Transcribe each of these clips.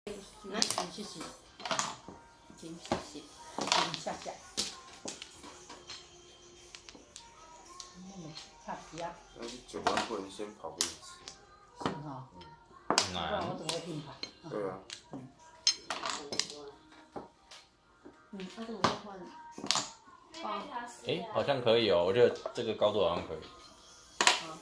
来，谢谢，请谢谢，请下下。差皮啊！ 但是9万不能先跑给你吃。 是哈。不然我怎么会拼盘？ 对啊。 那怎么会换？ 哎，好像可以哦，我觉得这个高度好像可以。 好。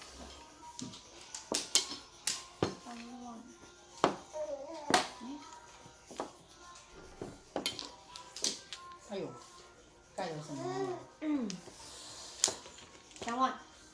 哎呦，盖了什么？3万。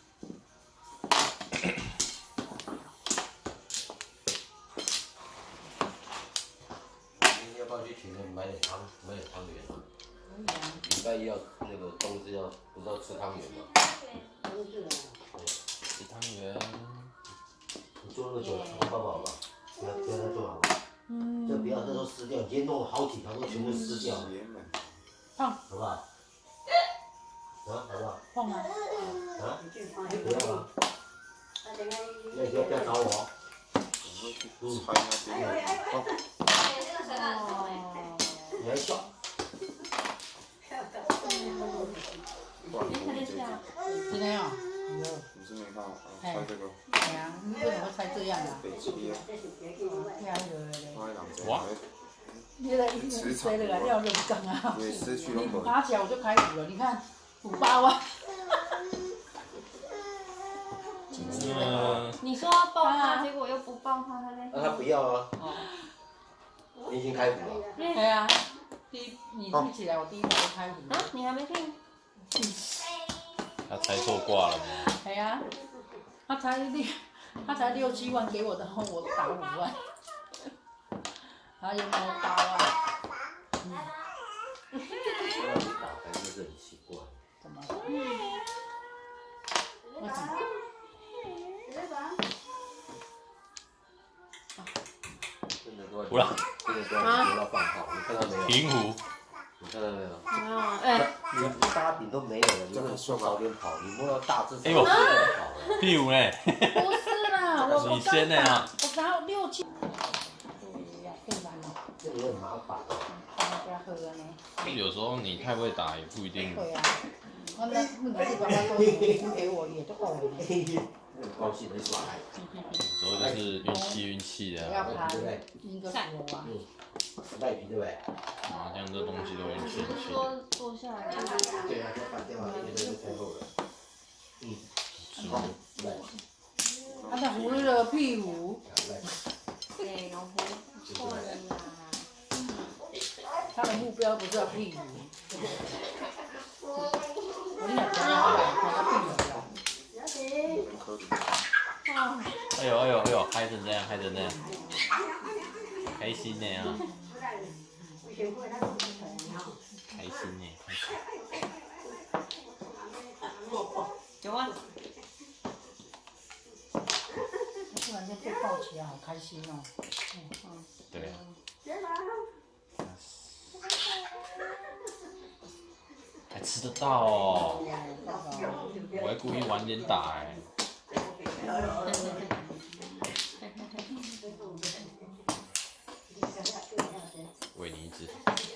你要不要去前面买点汤圆啊？ 可以啊。 礼拜一要那个冬至要不是要吃汤圆吗？ 冬至啊。 吃汤圆。 你做那个酒好不好吧？不要再做好了。这不要这都撕掉，你今天弄了好几条都全部撕掉。 放。 好不好？啊，好不好？ 放吗？ 啊？不要吗？那你不要找我。 我会去拆那边。 哦。 你还笑？ 今天啊？ 你是没看啊？拆这个。 对呀，你为什么会拆这样啊？ 北极啊。 对啊，对。 哇。 你那个料就不刚啊！ 也失去了你拿起来我就开5了，你看58万。 你说要抱他，结果又不抱他，他在。 那他不要啊。你已经开5了。 对啊，你记起来，我第一盘就开5了。 啊，你还没听？ 他猜错卦了吗？ 对啊，他才6、7万给我的，然后我打5万。还有猫刀啊！ 你打牌就是很奇怪。 怎么了？为什么？ 真的都要， 不让。 真的都要放炮，你看到没有？ 平湖。 你看到没有？ 没有啊，哎。 你大饼都没有了，你那早点跑，你摸到大字。 哎呦，屁股呢？ 不是啦，我先呢啊！ 我打6、7。对呀，更难了。 这个很麻烦。 不要喝呢。 有时候你太会打也不一定。 对啊，那问题爸爸都输给我也就够了。 很高兴的耍赖。 有时候就是运气的。 要盘一个我啊。 赖皮对不对？ 麻将这东西都运气。 不是说坐下来。 对啊，就反掉了，因为这个太厚了。 他在胡了屁股。 对，老胡不错的啦。 他的目标不是要屁股。我跟你讲， 哎呦哎呦哎呦，嗨成这样，嗨成这样，开心呢啊！开心呢，开心。 9万。 突然间被抱起来，好开心哦。 对啊。还吃得到哦！我还故意晚点打哎。喂你一只。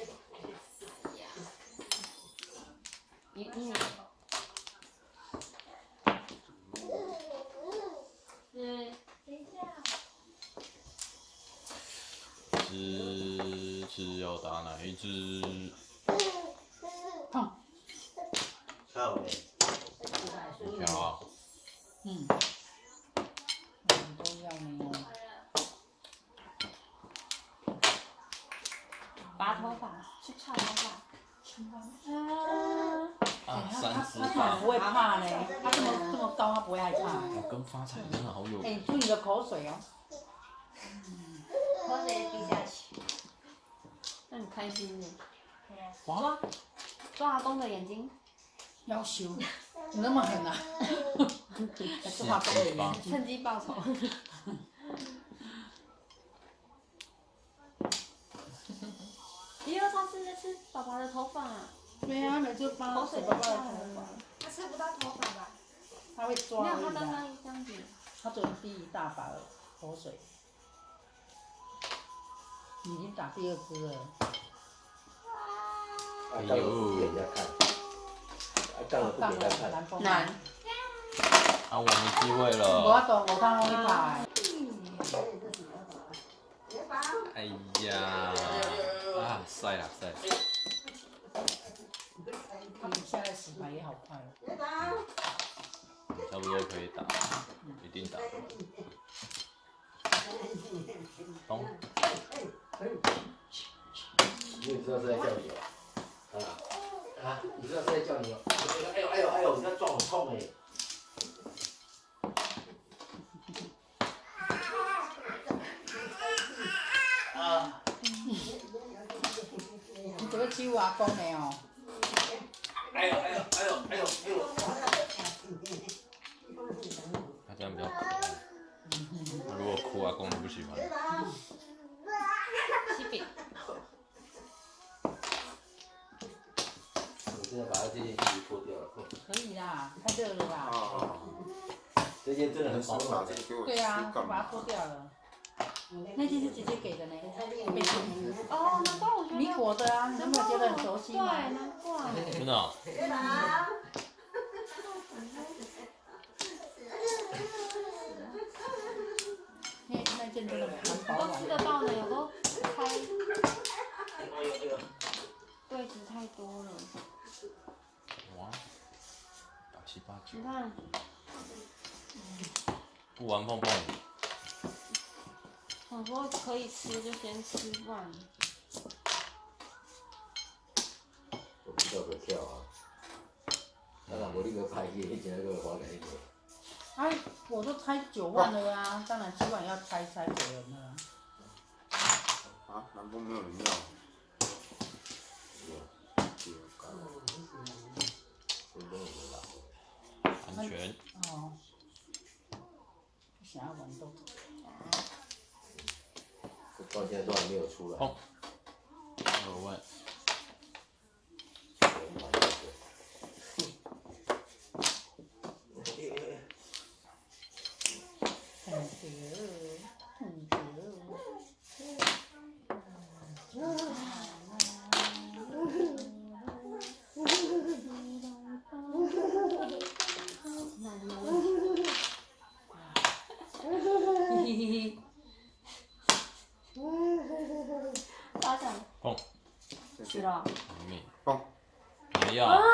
只要打哪一只？ 好。 跳嘞。 跳啊。 都要呢。 拔头发，去插头发。 3只他不会怕呢，他这么高，他不会害怕。 我跟发财真的好有。 哎，注意你的口水哦。 口水滴下去。那你开心呢？抓阿公的眼睛。 要羞，你那么狠啊！抓阿公的眼睛。 趁机报仇。咦，他是在吃爸爸的头发。 对啊，每次扒口水爸爸的头发。 他吃不到头发吧？ 他会抓。 没有，他刚刚这样子。 他只能滴一大把口水。 已经打第2支了。 啊，当然不给人家看。啊，当然不给人家看。 难。 啊，我没机会无了。 法度5趟拢去拍。 哎呀，啊，晒啦晒。 他们现在洗牌也好快哦。 差不多可以打，一定打。咚。 你知道是在叫你哦？啊，你知道是在叫你哦？哎呦，你这撞很痛哎！啊！ 你这个欺负阿公的哦。 哎呦！ 他这样比较可爱。如果哭，阿公就不喜欢。 西饼。 我现在把他这件衣服脱掉了。 可以啦，太热了啦。 啊， 这件真的很保暖的。 对啊，就把它脱掉了。那件是姐姐给的呢，被子。 哦，难怪我觉得。 米果的啊，你有没有觉得很熟悉吗？ 对，难怪。 真的哦。 那件真的蛮保都暖的。 吃得到呢，有时候开对子太多了。 哇，打7、8、9。 你看。 不玩碰碰。 想说可以吃就先吃，不然。 我不跳就跳啊！当然无你个拍去，迄前个花给你个。 哎，我都拆9万了啊，当然7万要拆给人了。 啊，南风没有人要。 安全。 哦。不想要玩动。 到现在都还没有出来。 碰。2万。 大奖。 碰。 吃了。 没。 碰。 没要。 哪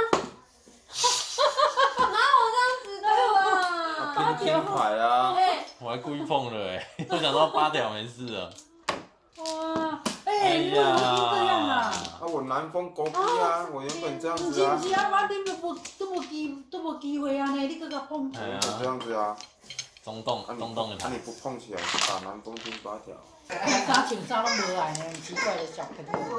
有这样子的啊？ 拼金牌啊！ 我还故意碰了哎，我想到8条没事了。 哇，哎，你怎么这样啊？ 啊，我南风狗屁啊！我原本这样子啊。 不是啊，我你都无机会啊呢，你搁甲碰。 我原本这样子啊。 中洞的他。你不碰起来，打南风拼8条。 啥穿啥拢无来呢，很奇怪的小朋友。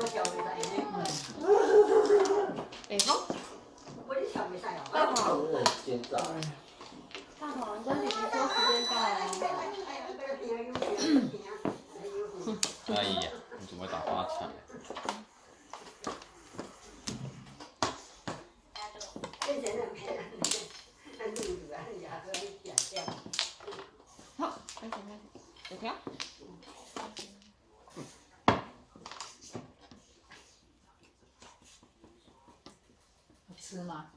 北风。 大头很奸诈。 大头，你跟姐姐说时间到了。 哎呀，你怎么会打8彩？ 好，开始。有条。 吃吗？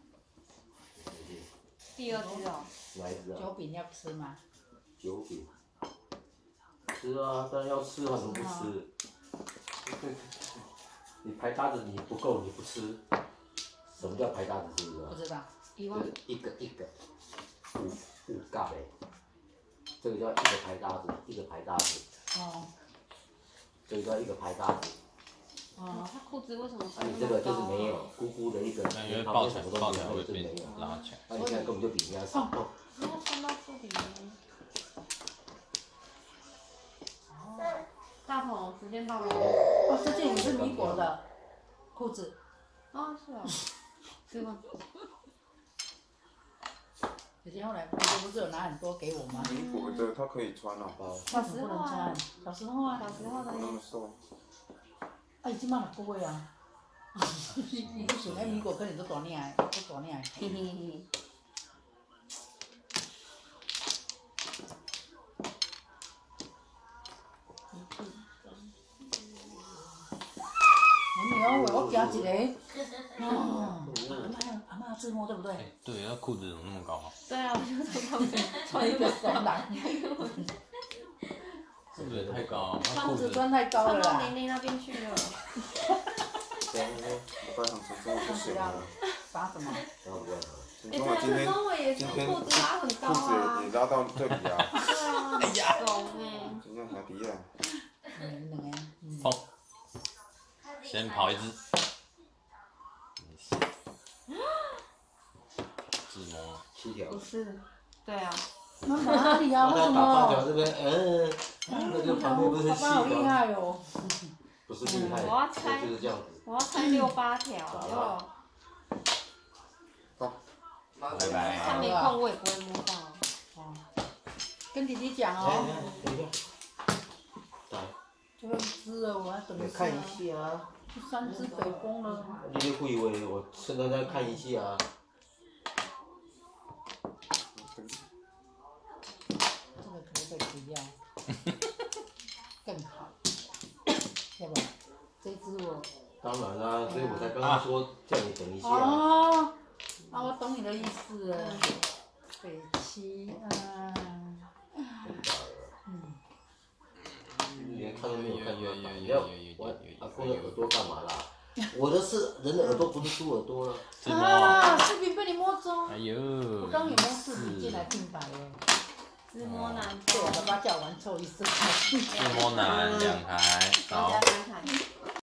第2只哦。 哪一只啊酒饼要吃吗？ 酒饼。吃啊，当然要吃啊，怎么不吃？你牌搭子你不够，你不吃。什么叫牌搭子？知不知道？ 不知道。 1万。 一个五嘎嘞，这个叫一个牌搭子，一个牌搭子。 哦。 这个叫一个牌搭子。 哦，他裤子为什么穿你那么高？ 这个就是没有，咕咕的一个， 那因为旁爆彩边什么都没有， 会被就是没有。 拉起来。 那你现在根本就比人家少。 不要穿到这里呢。大头，时间到了。 哦，这件也是米果的裤子。 啊，是哦。4万。 姐姐后来不是有拿很多给我吗？ 米果的他可以穿啊。 小时候啊。小时候啊。 小时候的我那么瘦。 啊，已经买6个月啊。你不想迄米果可能都大领的，都大领的。 嘿嘿嘿。 我夹一个。哦，阿妈自摸对不对？ 哎，对，那裤子怎么那么高啊？ 对啊，我就在旁边穿一个怂男， 是不是也太高？那裤子裤子穿太高了啦穿到玲。玲那边去了。 我快想成中午就醒了。 拔什么？ 然后不要了。 陈中啊，今天中伟也是裤子拉很高裤啊子。也拉到这里啊。 对啊，懂哎。 今天兄弟啊， 两个。 碰，先跑一只。自摸。 7条。 不是，对啊。 那哪里啊？ 然后为什打8条么？ 这边，那个旁边不是爸爸好厉细条， 害哦！ 不是厉害， 我要猜就是这样子。 我要猜6、8条，哟， 拜拜。 他没空我也不会摸到。 哦，跟弟弟讲哎哦， 等一下，来， 最后一只了，我要等一下。 看一下啊。 第3只北风了。 你就以为我现在在看一下啊。 这个可不可以不要？更好，要不？这只我。 当然啦，所以我才刚刚说叫你等一下。 哦，啊，我懂你的意思了。北七， 你连看都没有看就要打，你要玩阿公的耳朵干嘛啦？我的是人的耳朵，不是猪耳朵了。 自摸。 啊，视频被你摸中。 哎呦。 我刚有没有视频进来听白了？ 自摸男对， 风， 爸爸叫我玩凑一次。 自摸男2台， 大家好。 看看。